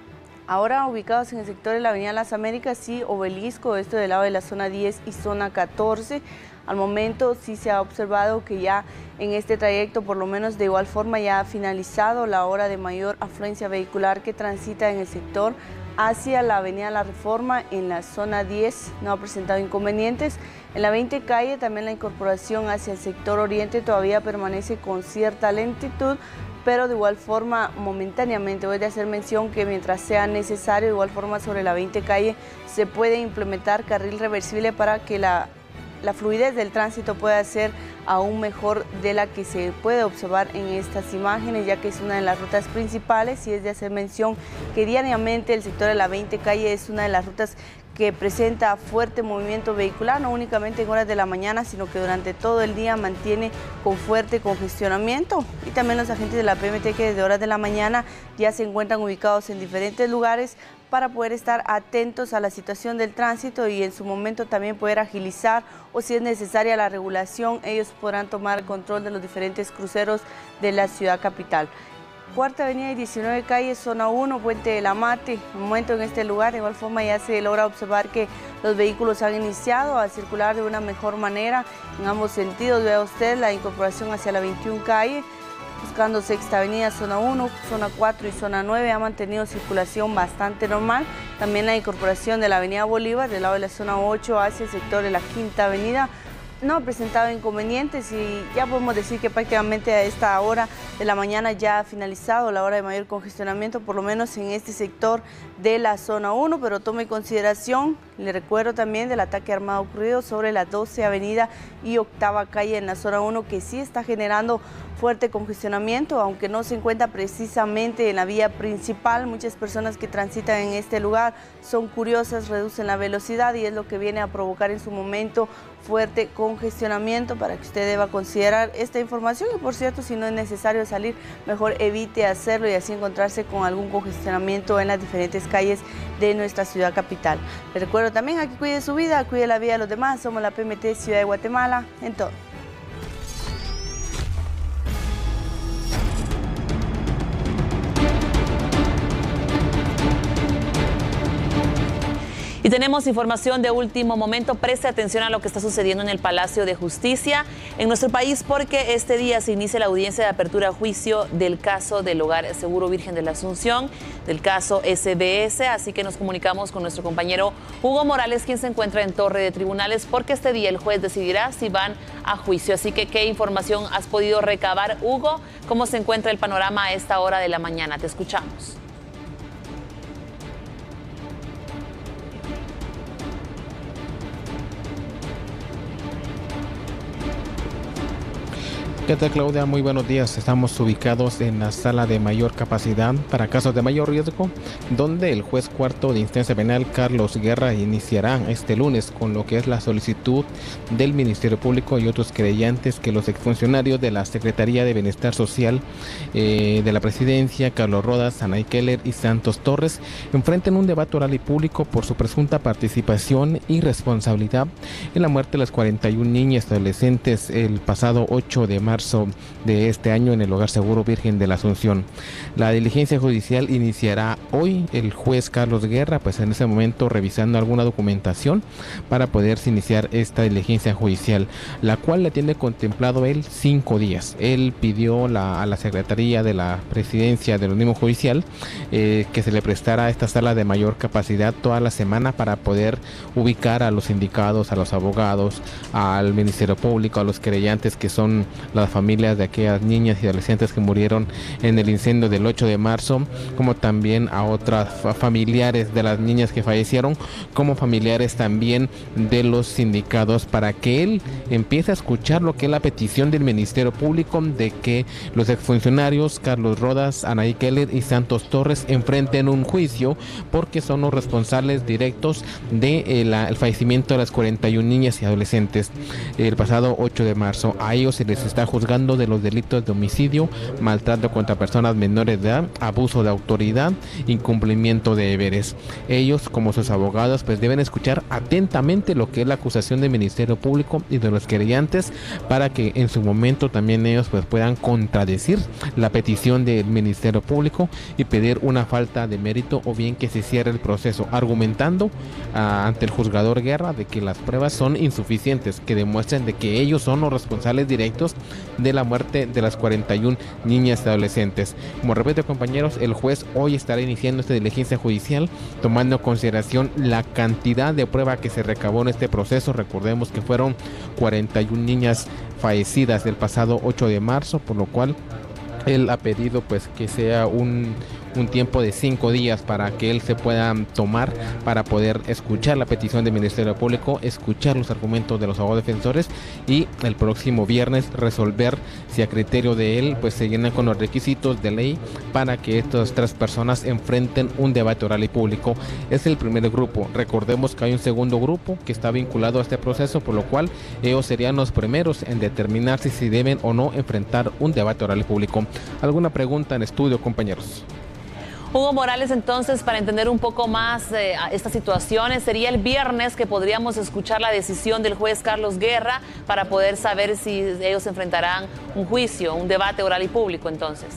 Ahora ubicados en el sector de la avenida Las Américas y Obelisco, esto del lado de la zona 10 y zona 14, al momento sí se ha observado que ya en este trayecto, por lo menos de igual forma, ya ha finalizado la hora de mayor afluencia vehicular que transita en el sector hacia la avenida La Reforma en la zona 10, no ha presentado inconvenientes. En la 20 calle también la incorporación hacia el sector oriente todavía permanece con cierta lentitud, pero de igual forma momentáneamente voy a hacer mención que mientras sea necesario, de igual forma sobre la 20 calle se puede implementar carril reversible para que la fluidez del tránsito pueda ser aún mejor de la que se puede observar en estas imágenes, ya que es una de las rutas principales y es de hacer mención que diariamente el sector de la 20 calle es una de las rutas que presenta fuerte movimiento vehicular, no únicamente en horas de la mañana, sino que durante todo el día mantiene con fuerte congestionamiento. Y también los agentes de la PMT que desde horas de la mañana ya se encuentran ubicados en diferentes lugares para poder estar atentos a la situación del tránsito y en su momento también poder agilizar o si es necesaria la regulación, ellos podrán tomar control de los diferentes cruceros de la ciudad capital. Cuarta avenida y 19 calle, zona 1, Puente de la Mate. Un momento en este lugar, de igual forma ya se logra observar que los vehículos han iniciado a circular de una mejor manera en ambos sentidos. Vea usted la incorporación hacia la 21 calle, buscando Sexta Avenida, zona 1, zona 4 y zona 9, ha mantenido circulación bastante normal. También la incorporación de la avenida Bolívar, del lado de la zona 8 hacia el sector de la Quinta Avenida, no ha presentado inconvenientes y ya podemos decir que prácticamente a esta hora de la mañana ya ha finalizado la hora de mayor congestionamiento, por lo menos en este sector de la zona 1, pero tome en consideración, le recuerdo también del ataque armado ocurrido sobre la 12 Avenida y Octava Calle en la zona 1, que sí está generando fuerte congestionamiento, aunque no se encuentra precisamente en la vía principal. Muchas personas que transitan en este lugar son curiosas, reducen la velocidad y es lo que viene a provocar en su momento fuerte congestionamiento, para que usted deba considerar esta información y, por cierto, si no es necesario salir, mejor evite hacerlo y así encontrarse con algún congestionamiento en las diferentes calles de nuestra ciudad capital. Les recuerdo también a que cuide su vida, cuide la vida de los demás. Somos la PMT Ciudad de Guatemala en todo. Y tenemos información de último momento. Preste atención a lo que está sucediendo en el Palacio de Justicia en nuestro país, porque este día se inicia la audiencia de apertura a juicio del caso del Hogar Seguro Virgen de la Asunción, del caso SBS. Así que nos comunicamos con nuestro compañero Hugo Morales, quien se encuentra en Torre de Tribunales, porque este día el juez decidirá si van a juicio. Así que, ¿qué información has podido recabar, Hugo? ¿Cómo se encuentra el panorama a esta hora de la mañana? Te escuchamos. ¿Qué tal, Claudia? Muy buenos días. Estamos ubicados en la sala de mayor capacidad para casos de mayor riesgo, donde el juez cuarto de instancia penal, Carlos Guerra, iniciará este lunes con lo que es la solicitud del Ministerio Público y otros creyentes que los exfuncionarios de la Secretaría de Bienestar Social de la Presidencia, Carlos Rodas, Anay Keller y Santos Torres, enfrenten un debate oral y público por su presunta participación y responsabilidad en la muerte de las 41 niñas y adolescentes el pasado 8 de marzo de este año en el Hogar Seguro Virgen de la Asunción. La diligencia judicial iniciará hoy. El juez Carlos Guerra, pues en ese momento revisando alguna documentación para poderse iniciar esta diligencia judicial, la cual le tiene contemplado él 5 días. Él pidió a la Secretaría de la Presidencia del Organismo Judicial que se le prestara esta sala de mayor capacidad toda la semana para poder ubicar a los sindicados, a los abogados, al Ministerio Público, a los querellantes, que son las familias de aquellas niñas y adolescentes que murieron en el incendio del 8 de marzo, como también a otras familiares de las niñas que fallecieron, como familiares también de los sindicados, para que él empiece a escuchar lo que es la petición del Ministerio Público de que los exfuncionarios Carlos Rodas, Anay Keller y Santos Torres enfrenten un juicio, porque son los responsables directos del fallecimiento de las 41 niñas y adolescentes el pasado 8 de marzo. A ellos se les está juzgando de los delitos de homicidio, maltrato contra personas menores de edad, abuso de autoridad, incumplimiento de deberes. Ellos, como sus abogados, pues deben escuchar atentamente lo que es la acusación del Ministerio Público y de los querellantes, para que en su momento también ellos pues puedan contradecir la petición del Ministerio Público y pedir una falta de mérito, o bien que se cierre el proceso, argumentando ante el juzgador Guerra de que las pruebas son insuficientes, que demuestren de que ellos son los responsables directos de la muerte de las 41 niñas y adolescentes. Como repito, compañeros, el juez hoy estará iniciando esta diligencia judicial, tomando en consideración la cantidad de prueba que se recabó en este proceso. Recordemos que fueron 41 niñas fallecidas del pasado 8 de marzo, por lo cual él ha pedido pues que sea un tiempo de 5 días para que él se pueda tomar para poder escuchar la petición del Ministerio Público, escuchar los argumentos de los abogados defensores y el próximo viernes resolver si a criterio de él pues se llenan con los requisitos de ley para que estas 3 personas enfrenten un debate oral y público. Es el primer grupo. Recordemos que hay un segundo grupo que está vinculado a este proceso, por lo cual ellos serían los primeros en determinar si deben o no enfrentar un debate oral y público. ¿Alguna pregunta en estudio, compañeros? Hugo Morales, entonces, para entender un poco más estas situaciones, sería el viernes que podríamos escuchar la decisión del juez Carlos Guerra para poder saber si ellos enfrentarán un juicio, un debate oral y público, entonces.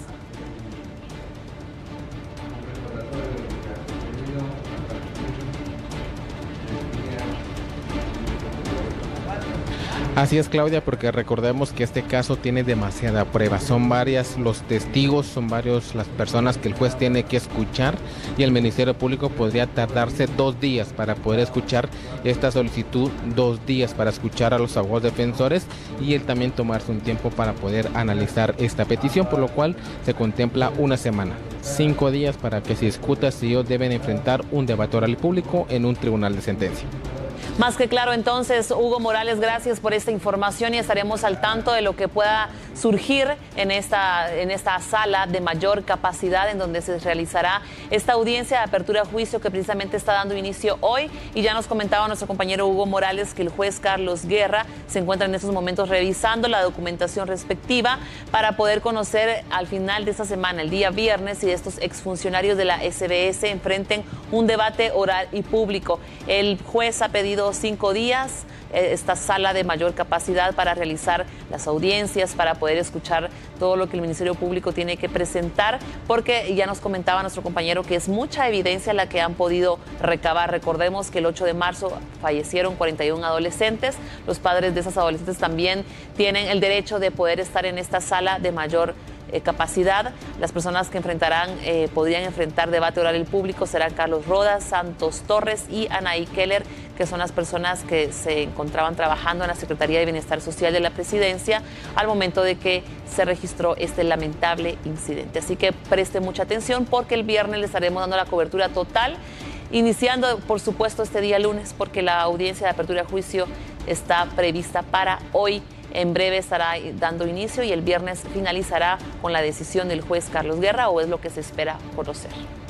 Así es, Claudia, porque recordemos que este caso tiene demasiada prueba. Son varias los testigos, son varios las personas que el juez tiene que escuchar, y el Ministerio Público podría tardarse 2 días para poder escuchar esta solicitud, 2 días para escuchar a los abogados defensores, y él también tomarse un tiempo para poder analizar esta petición, por lo cual se contempla una semana. 5 días para que se discuta si ellos deben enfrentar un debate oral y público en un tribunal de sentencia. Más que claro, entonces, Hugo Morales, gracias por esta información y estaremos al tanto de lo que pueda surgir en esta sala de mayor capacidad en donde se realizará esta audiencia de apertura a juicio que precisamente está dando inicio hoy. Y ya nos comentaba nuestro compañero Hugo Morales que el juez Carlos Guerra se encuentra en estos momentos revisando la documentación respectiva para poder conocer al final de esta semana, el día viernes, si estos exfuncionarios de la SBS enfrenten un debate oral y público. El juez ha pedido 5 días esta sala de mayor capacidad para realizar las audiencias, para poder escuchar todo lo que el Ministerio Público tiene que presentar, porque ya nos comentaba nuestro compañero que es mucha evidencia la que han podido recabar. Recordemos que el 8 de marzo fallecieron 41 adolescentes. Los padres de esas adolescentes también tienen el derecho de poder estar en esta sala de mayor capacidad. Las personas que podrían enfrentar debate oral el público serán Carlos Rodas, Santos Torres y Anaí Keller, que son las personas que se encontraban trabajando en la Secretaría de Bienestar Social de la Presidencia al momento de que se registró este lamentable incidente. Así que preste mucha atención, porque el viernes le estaremos dando la cobertura total, iniciando por supuesto este día lunes, porque la audiencia de apertura de juicio está prevista para hoy. En breve estará dando inicio y el viernes finalizará con la decisión del juez Carlos Guerra, o es lo que se espera conocer.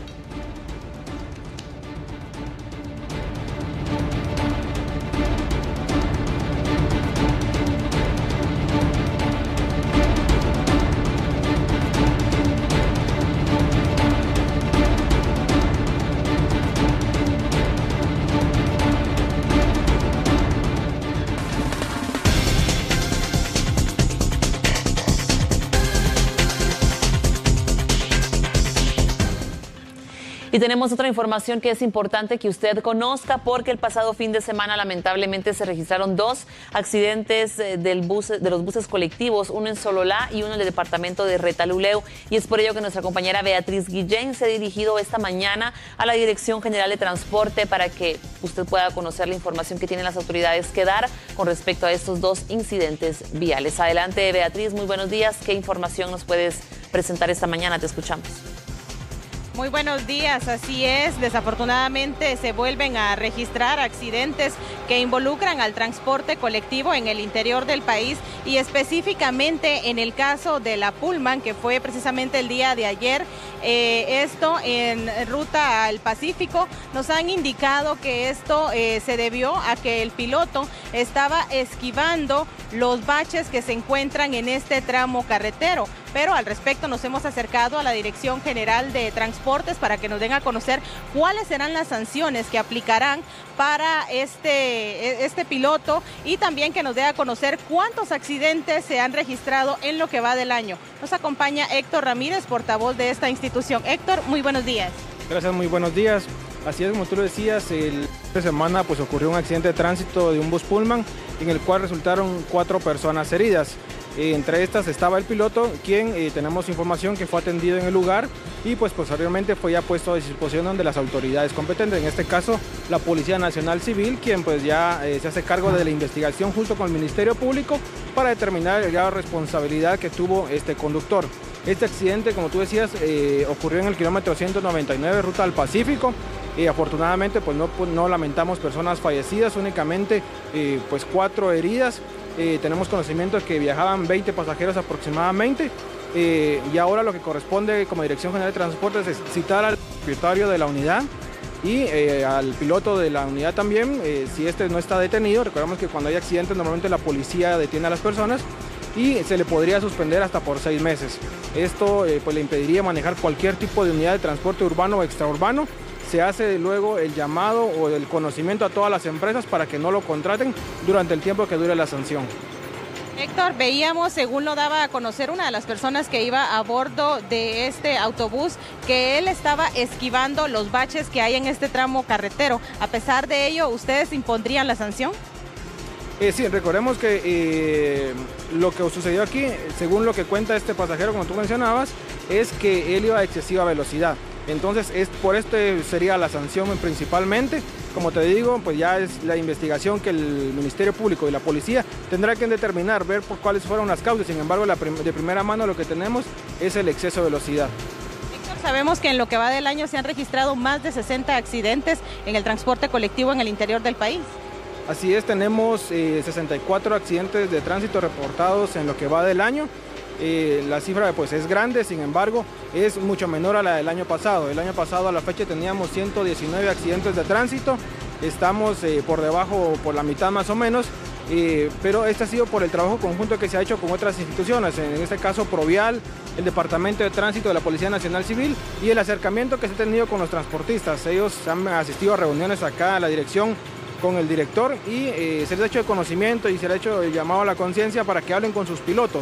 Y tenemos otra información que es importante que usted conozca, porque el pasado fin de semana lamentablemente se registraron 2 accidentes de los buses colectivos, uno en Sololá y uno en el departamento de Retalhuleu. Y es por ello que nuestra compañera Beatriz Guillén se ha dirigido esta mañana a la Dirección General de Transporte para que usted pueda conocer la información que tienen las autoridades que dar con respecto a estos 2 incidentes viales. Adelante, Beatriz, muy buenos días. ¿Qué información nos puedes presentar esta mañana? Te escuchamos. Muy buenos días, así es, desafortunadamente se vuelven a registrar accidentes que involucran al transporte colectivo en el interior del país, y específicamente en el caso de la Pullman, que fue precisamente el día de ayer, esto en ruta al Pacífico. Nos han indicado que esto se debió a que el piloto estaba esquivando los baches que se encuentran en este tramo carretero. Pero al respecto nos hemos acercado a la Dirección General de Transportes para que nos den a conocer cuáles serán las sanciones que aplicarán para este piloto, y también que nos dé a conocer cuántos accidentes se han registrado en lo que va del año. Nos acompaña Héctor Ramírez, portavoz de esta institución. Héctor, muy buenos días. Gracias, muy buenos días. Así es, como tú lo decías, el fin de semana pues ocurrió un accidente de tránsito de un bus Pullman en el cual resultaron 4 personas heridas. Entre estas estaba el piloto, quien tenemos información que fue atendido en el lugar y pues posteriormente fue ya puesto a disposición de las autoridades competentes, en este caso la Policía Nacional Civil, quien pues ya se hace cargo de la investigación junto con el Ministerio Público para determinar la responsabilidad que tuvo este conductor. Este accidente, como tú decías, ocurrió en el kilómetro 199, ruta al Pacífico. Afortunadamente pues no lamentamos personas fallecidas, únicamente pues 4 heridas. Tenemos conocimiento de que viajaban 20 pasajeros aproximadamente, y ahora lo que corresponde como Dirección General de Transportes es citar al propietario de la unidad y al piloto de la unidad también, si este no está detenido. Recordemos que cuando hay accidentes normalmente la policía detiene a las personas y se le podría suspender hasta por 6 meses. Esto pues le impediría manejar cualquier tipo de unidad de transporte urbano o extraurbano. Se hace luego el llamado o el conocimiento a todas las empresas para que no lo contraten durante el tiempo que dure la sanción. Héctor, veíamos, según lo daba a conocer una de las personas que iba a bordo de este autobús, que él estaba esquivando los baches que hay en este tramo carretero. A pesar de ello, ¿ustedes impondrían la sanción? Sí, recordemos que lo que sucedió aquí, según lo que cuenta este pasajero, como tú mencionabas, es que él iba a excesiva velocidad. Entonces, por esto sería la sanción principalmente. Como te digo, pues ya es la investigación que el Ministerio Público y la Policía tendrá que determinar, ver por cuáles fueron las causas. Sin embargo, de primera mano lo que tenemos es el exceso de velocidad. Héctor, sabemos que en lo que va del año se han registrado más de 60 accidentes en el transporte colectivo en el interior del país. Así es, tenemos 64 accidentes de tránsito reportados en lo que va del año. La cifra pues es grande, sin embargo es mucho menor a la del año pasado. El año pasado a la fecha teníamos 119 accidentes de tránsito, estamos por debajo, por la mitad más o menos, pero este ha sido por el trabajo conjunto que se ha hecho con otras instituciones, en este caso Provial, el Departamento de Tránsito de la Policía Nacional Civil y el acercamiento que se ha tenido con los transportistas. Ellos han asistido a reuniones acá a la dirección con el director y se les ha hecho de conocimiento y se les ha hecho el llamado a la conciencia para que hablen con sus pilotos.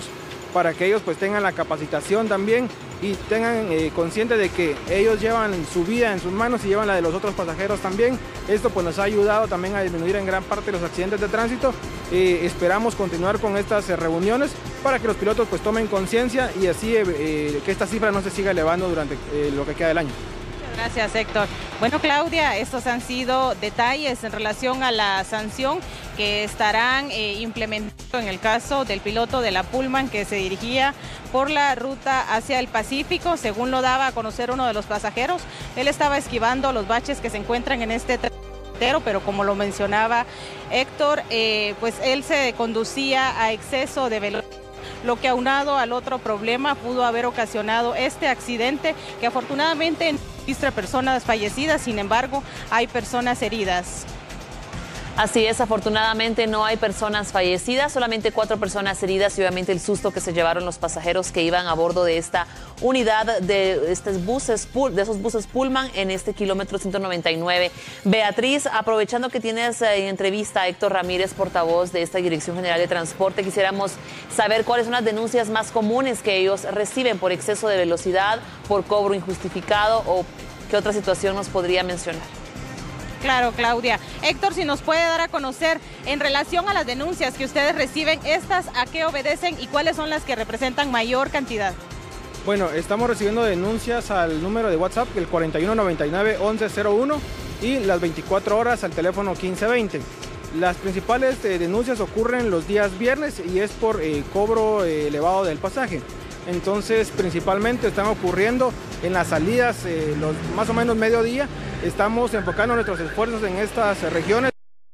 para que ellos pues tengan la capacitación también y tengan consciente de que ellos llevan su vida en sus manos y llevan la de los otros pasajeros también. Esto pues nos ha ayudado también a disminuir en gran parte los accidentes de tránsito. Esperamos continuar con estas reuniones para que los pilotos pues tomen conciencia y así que esta cifra no se siga elevando durante lo que queda del año. Gracias, Héctor. Bueno, Claudia, estos han sido detalles en relación a la sanción que estarán implementando en el caso del piloto de la Pullman que se dirigía por la ruta hacia el Pacífico. Según lo daba a conocer uno de los pasajeros, él estaba esquivando los baches que se encuentran en este tramo, pero como lo mencionaba Héctor, pues él se conducía a exceso de velocidad, lo que aunado al otro problema pudo haber ocasionado este accidente que afortunadamente no registra personas fallecidas, sin embargo hay personas heridas. Así es, afortunadamente no hay personas fallecidas, solamente 4 personas heridas y obviamente el susto que se llevaron los pasajeros que iban a bordo de esta unidad de esos buses Pullman en este kilómetro 199. Beatriz, aprovechando que tienes en entrevista a Héctor Ramírez, portavoz de esta Dirección General de Transporte, quisiéramos saber cuáles son las denuncias más comunes que ellos reciben por exceso de velocidad, por cobro injustificado o qué otra situación nos podría mencionar. Claro, Claudia. Héctor, si nos puede dar a conocer en relación a las denuncias que ustedes reciben, ¿estas a qué obedecen y cuáles son las que representan mayor cantidad? Bueno, estamos recibiendo denuncias al número de WhatsApp, el 4199-1101 y las 24 horas al teléfono 1520. Las principales denuncias ocurren los días viernes y es por cobro elevado del pasaje. Entonces, principalmente están ocurriendo en las salidas, más o menos mediodía. Estamos enfocando nuestros esfuerzos en estas regiones.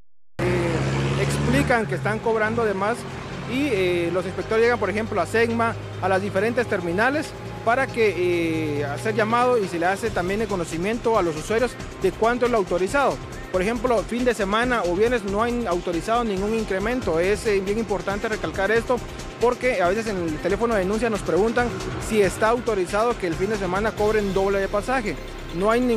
Explican que están cobrando de más y los inspectores llegan, por ejemplo, a SEGMA, a las diferentes terminales, para que hacer llamado y se le hace también el conocimiento a los usuarios de cuánto es lo autorizado. Por ejemplo, fin de semana o viernes no han autorizado ningún incremento. Es bien importante recalcar esto porque a veces en el teléfono de denuncia nos preguntan si está autorizado que el fin de semana cobren doble de pasaje. No hay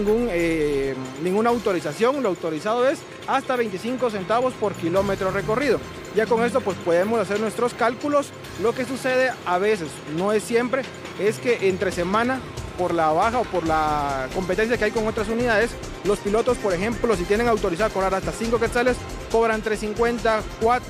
ninguna autorización, lo autorizado es hasta 25 centavos por kilómetro recorrido. Ya con esto pues podemos hacer nuestros cálculos. Lo que sucede a veces, no es siempre, es que entre semana, por la baja o por la competencia que hay con otras unidades, los pilotos, por ejemplo, si tienen autorizado cobrar hasta 5 quetzales, cobran 3.50,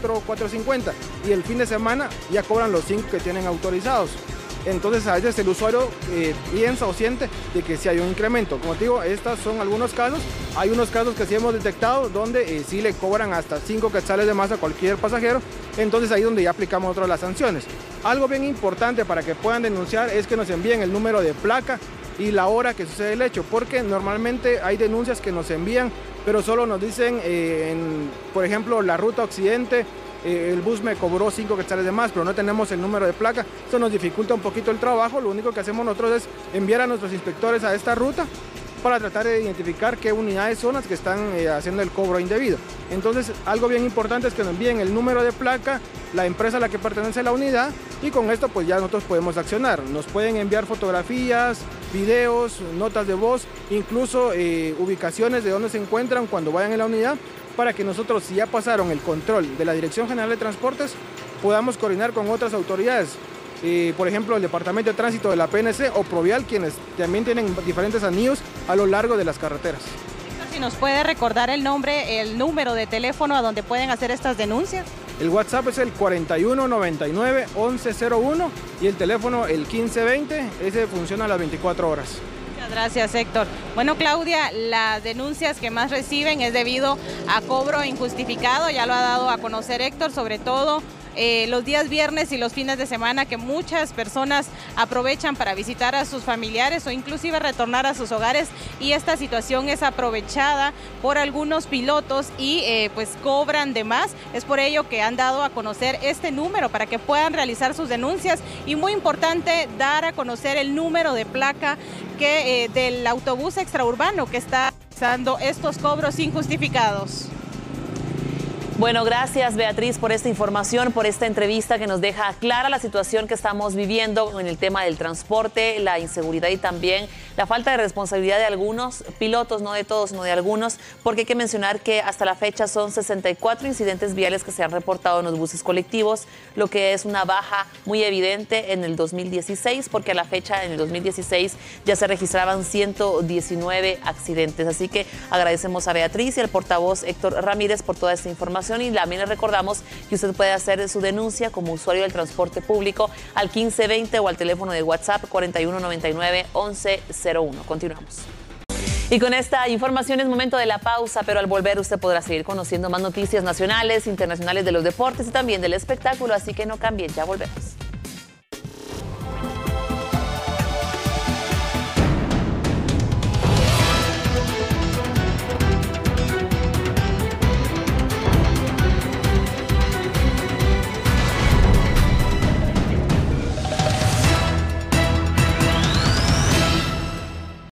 4.50 y el fin de semana ya cobran los 5 que tienen autorizados. Entonces a veces el usuario piensa o siente de que sí hay un incremento. Como te digo, estos son algunos casos. Hay unos casos que sí hemos detectado donde sí le cobran hasta 5 quetzales de más a cualquier pasajero. Entonces ahí es donde ya aplicamos otra de las sanciones. Algo bien importante para que puedan denunciar es que nos envíen el número de placa y la hora que sucede el hecho, porque normalmente hay denuncias que nos envían, pero solo nos dicen, por ejemplo, la ruta Occidente, el bus me cobró 5 quetzales de más, pero no tenemos el número de placa. Eso nos dificulta un poquito el trabajo. Lo único que hacemos nosotros es enviar a nuestros inspectores a esta ruta para tratar de identificar qué unidades son las que están haciendo el cobro indebido. Entonces, algo bien importante es que nos envíen el número de placa, la empresa a la que pertenece la unidad, y con esto pues ya nosotros podemos accionar. Nos pueden enviar fotografías, videos, notas de voz, incluso ubicaciones de dónde se encuentran cuando vayan en la unidad, para que nosotros, si ya pasaron el control de la Dirección General de Transportes, podamos coordinar con otras autoridades. Por ejemplo, el Departamento de Tránsito de la PNC o Provial, quienes también tienen diferentes anillos a lo largo de las carreteras. Si nos puede recordar el nombre, el número de teléfono a donde pueden hacer estas denuncias. El WhatsApp es el 4199-1101 y el teléfono el 1520, ese funciona a las 24 horas. Muchas gracias, Héctor. Bueno, Claudia, las denuncias que más reciben es debido a cobro injustificado, ya lo ha dado a conocer Héctor, sobre todo los días viernes y los fines de semana, que muchas personas aprovechan para visitar a sus familiares o inclusive retornar a sus hogares, y esta situación es aprovechada por algunos pilotos y pues cobran de más. Es por ello que han dado a conocer este número para que puedan realizar sus denuncias, y muy importante dar a conocer el número de placa del autobús extraurbano que está realizando estos cobros injustificados. Bueno, gracias Beatriz por esta información, por esta entrevista que nos deja clara la situación que estamos viviendo en el tema del transporte, la inseguridad y también la falta de responsabilidad de algunos pilotos, no de todos, sino de algunos, porque hay que mencionar que hasta la fecha son 64 incidentes viales que se han reportado en los buses colectivos, lo que es una baja muy evidente en el 2016, porque a la fecha en el 2016 ya se registraban 119 accidentes. Así que agradecemos a Beatriz y al portavoz Héctor Ramírez por toda esta información. Y también les recordamos que usted puede hacer su denuncia como usuario del transporte público al 1520 o al teléfono de WhatsApp 4199-1101. Continuamos. Y con esta información es momento de la pausa, pero al volver usted podrá seguir conociendo más noticias nacionales, internacionales de los deportes y también del espectáculo, así que no cambien, ya volvemos.